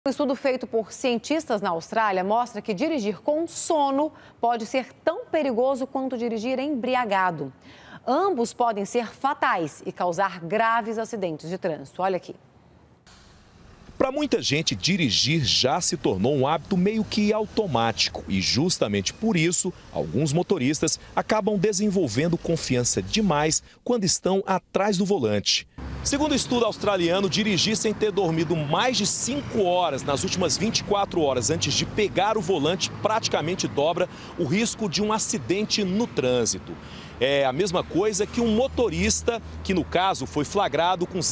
Um estudo feito por cientistas na Austrália mostra que dirigir com sono pode ser tão perigoso quanto dirigir embriagado. Ambos podem ser fatais e causar graves acidentes de trânsito. Olha aqui. Para muita gente, dirigir já se tornou um hábito meio que automático e justamente por isso, alguns motoristas acabam desenvolvendo confiança demais quando estão atrás do volante. Segundo o estudo australiano, dirigir sem ter dormido mais de 5 horas nas últimas 24 horas antes de pegar o volante praticamente dobra o risco de um acidente no trânsito. É a mesma coisa que um motorista que, no caso, foi flagrado com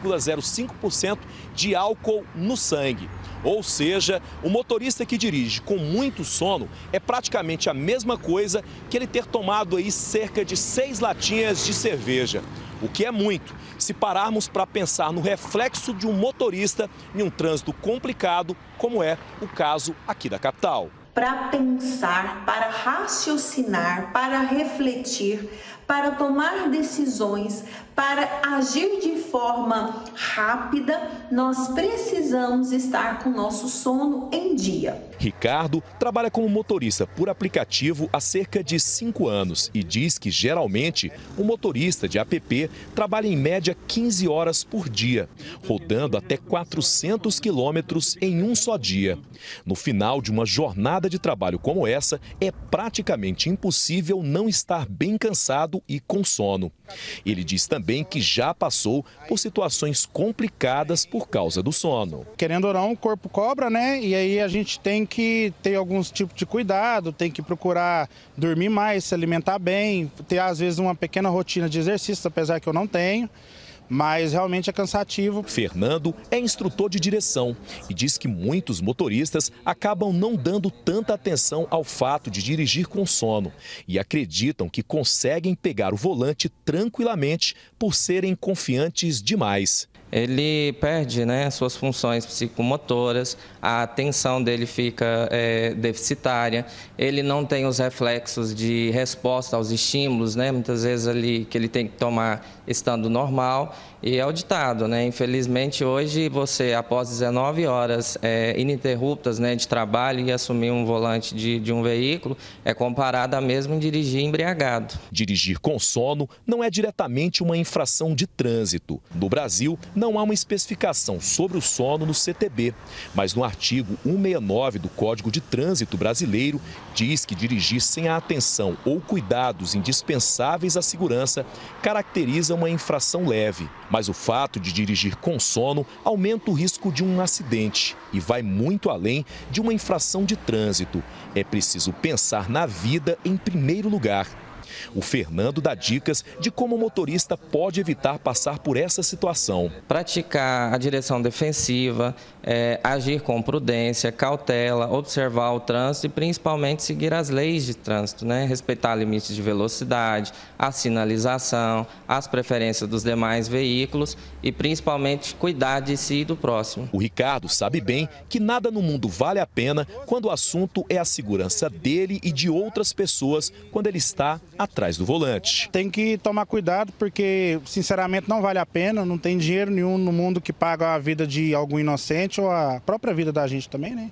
0,05% de álcool no sangue. Ou seja, o motorista que dirige com muito sono é praticamente a mesma coisa que ele ter tomado aí cerca de 6 latinhas de cerveja. O que é muito, se pararmos para pensar no reflexo de um motorista em um trânsito complicado, como é o caso aqui da capital. Para pensar, para raciocinar, para refletir, para tomar decisões, para agir de forma rápida, nós precisamos estar com o nosso sono em dia. Ricardo trabalha como motorista por aplicativo há cerca de 5 anos e diz que, geralmente, o motorista de app trabalha em média 15 horas por dia, rodando até 400 quilômetros em um só dia. No final de uma jornada de trabalho como essa, é praticamente impossível não estar bem cansado e com sono. Ele diz também que já passou por situações complicadas por causa do sono. Querendo ou não, o corpo cobra, né? E aí a gente tem que ter alguns tipos de cuidado, tem que procurar dormir mais, se alimentar bem, ter às vezes uma pequena rotina de exercício, apesar que eu não tenho. Mas realmente é cansativo. Fernando é instrutor de direção e diz que muitos motoristas acabam não dando tanta atenção ao fato de dirigir com sono e acreditam que conseguem pegar o volante tranquilamente por serem confiantes demais. Ele perde, suas funções psicomotoras, a atenção dele fica deficitária, ele não tem os reflexos de resposta aos estímulos, muitas vezes ali que ele tem que tomar estando normal. E é o ditado, infelizmente hoje você, após 19 horas ininterruptas de trabalho e assumir um volante de um veículo, é comparado a mesmo em dirigir embriagado. Dirigir com sono não é diretamente uma infração de trânsito. No Brasil, não há uma especificação sobre o sono no CTB, mas no artigo 169 do Código de Trânsito Brasileiro diz que dirigir sem a atenção ou cuidados indispensáveis à segurança caracteriza uma infração leve. Mas o fato de dirigir com sono aumenta o risco de um acidente e vai muito além de uma infração de trânsito. É preciso pensar na vida em primeiro lugar. O Fernando dá dicas de como o motorista pode evitar passar por essa situação. Praticar a direção defensiva, agir com prudência, cautela, observar o trânsito e principalmente seguir as leis de trânsito, respeitar limites de velocidade, a sinalização, as preferências dos demais veículos e principalmente cuidar de si e do próximo. O Ricardo sabe bem que nada no mundo vale a pena quando o assunto é a segurança dele e de outras pessoas quando ele está atrás do volante. Tem que tomar cuidado porque, sinceramente, não vale a pena, não tem dinheiro nenhum no mundo que paga a vida de algum inocente ou a própria vida da gente também,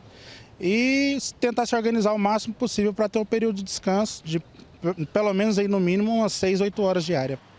E tentar se organizar o máximo possível para ter um período de descanso de pelo menos aí no mínimo umas 6, 8 horas diárias.